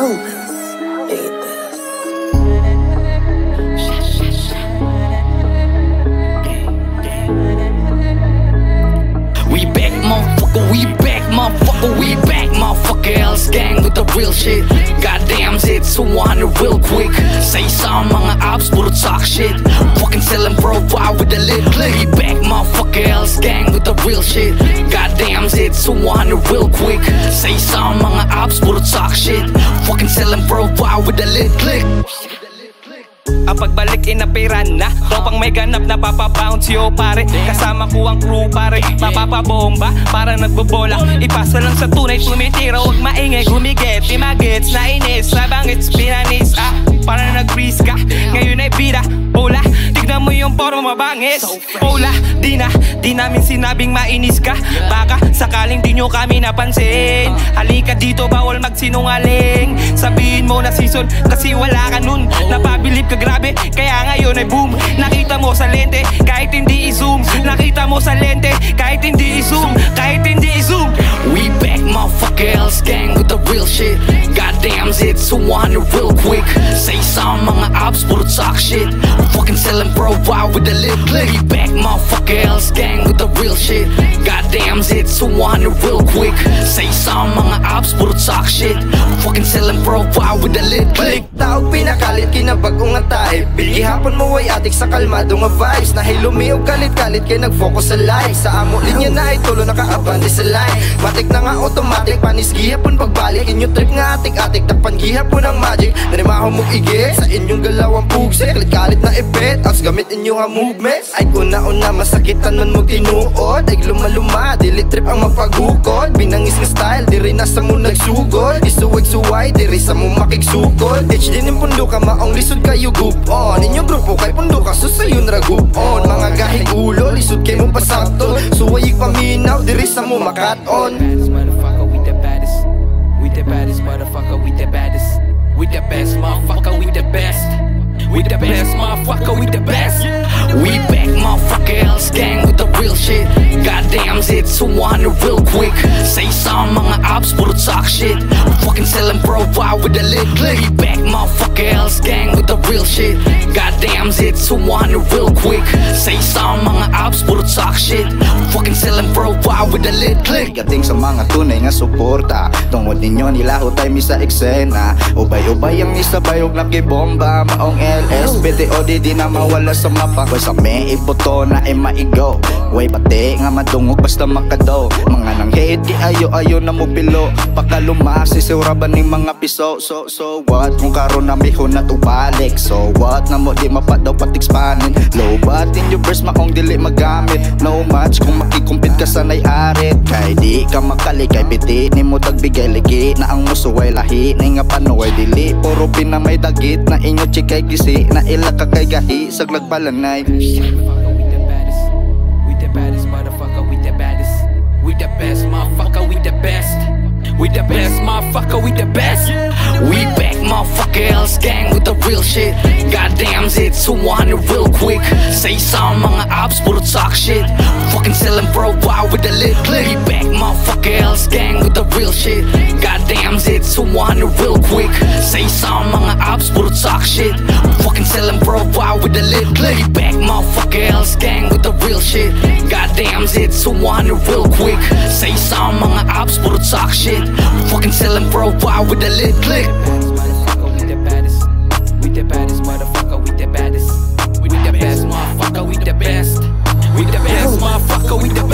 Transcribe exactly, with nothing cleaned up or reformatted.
Eat this. We back, motherfucker, we back, motherfucker, we back, motherfucker. Else gang with the real shit. Goddamn, it's two hundred real quick. Say some mga ops, puro talk shit. Fucking sellin' bro, wow with the lid click. We back, motherfucker, else gang with the real shit. Goddamn, it's two hundred real quick. Say some mga ops, puro talk shit. Fucking sellin' bro, wow with the lid click. Ang pagbalik inapiran na tropang may ganap na papabounce yo pare. Kasama ko ang crew pare, mapapabomba para nagbobola. Ipasa lang sa tunay, tumitira, huwag maingay. Gumigit, imagets, nainis, nabangits, pinanis. Ah, para nag-freeze ka, ngayon ay bida, bola. Tignan mo yung poro mabangis, bola. Di na, di namin sinabing mainis ka. Baka sakaling di nyo kami napansin. Halika dito, bawal magsinungaling. Sabihin mo na season, kasi wala ka nun. Napabilib ka grabe, kaya ngayon ay boom. Nakita mo sa lente, kahit hindi i-zoom. Nakita mo sa lente, kahit hindi i-zoom. Kahit hindi i-zoom. We back, motherfucker, else gang with the real shit. Goddamn, it's two hundred real quick. Say some mga ops, puro talk shit. Fucking sellin' bro, wow with the lid click. We back, motherfucker, else gang with the real shit. Goddamn, it's two hundred real quick. Say some mga ops, puro talk shit. Fucking sellin' bro, wow with the lid click. Taog pinakalit, kinabagong ang tayo. Bilgi hapon mo ay atik sa kalmado nga vibes. Nahil lumiog kalit-kalit kay nag-focus sa life. Sa amo linya na ay tulo nakaabante sa line. Matik na nga automatic, panis gihapon pagbalik. Inyong trip nga atik-atik, takpan gihapon ang magic. Nanimaho mo ige, sa inyong galawang pugse. Kalit-kalit na ebet, as gamit inyong nga movements. Ay una-una masakitan man mo tinuod. Ay luma-luma, dili trip ang mapagukod. Binangis nga style, diri nasa mo nagsugod. Isuwag-suway, diri sa mo makigsukod. H D ning pundo ka maong lisod kayo group on. Inyong grupo kay pundo ka so sayon ra group on. Mga gahig ulo, lisod kay mo pasakto. Suwayig paminaw, diri sa mo makat on. Motherfucker, we the baddest. We the baddest, motherfucker, we the baddest. We the best, motherfucker, we the best. We the best, motherfucker, we the best. We back, motherfucker, else gang with the real shit. Goddamn, it's two hundred real quick. Say some mga ops, puro talk shit. Fucking sellin' bro, wow with the lid click. We back, motherfucker, else gang with the real shit. Goddamn, it's two hundred real quick. Say some mga ops, puro talk shit. Fucking sellin' bro, wow with the lid click. Gating sa mga tunay nga suporta. Tungod ninyo nilaho tayo mi sa eksena. Ubay-ubay ang isabayog nakibomba. Maong L S, B T O di di na mawala sa mapa. Kung sa may iboto na ay maigo. Way pati nga madungog basta makado. Mga nang hate ki ayo-ayo na mo pilo. Pakaluma sisuraban ning mga piso. So so what kung karon na mihon na tubalik. So what na mo di mapadaw patikspanin. Low bat in your verse maong dili magamit. No match kung makikumpit ka sa nay-arit. Kay di ka makali kay biti ni mo tagbigay ligi. Na ang musuway lahi na nga panuway dili. Puro pinamay dagit na inyo chikay gisi. Na ila ka kay gahi sag nagpalanay. Motherfucker, we the baddest. We the best, motherfucker, we the best. We the best, motherfucker, we the best. We back, motherfucker, else gang with the real shit. Goddamn, it's two hundred real quick. Say some mga ops, puro talk shit. Fucking sellin' bro, wow with the lid click. We back, motherfucker, else gang with the real shit. Goddamn, it's two hundred real quick. Say some mga ops, puro talk shit. Fucking sellin' bro, wow with the lid click. We back, motherfucker, else gang with the real shit. Goddamn, it's two hundred real quick. Say some mga ops, puro talk shit. Fucking sellin' bro, wow with the lid click. Motherfucker, we the baddest. We the baddest, motherfucker, we the baddest. We the best, motherfucker, we the best. We the best, motherfucker, we the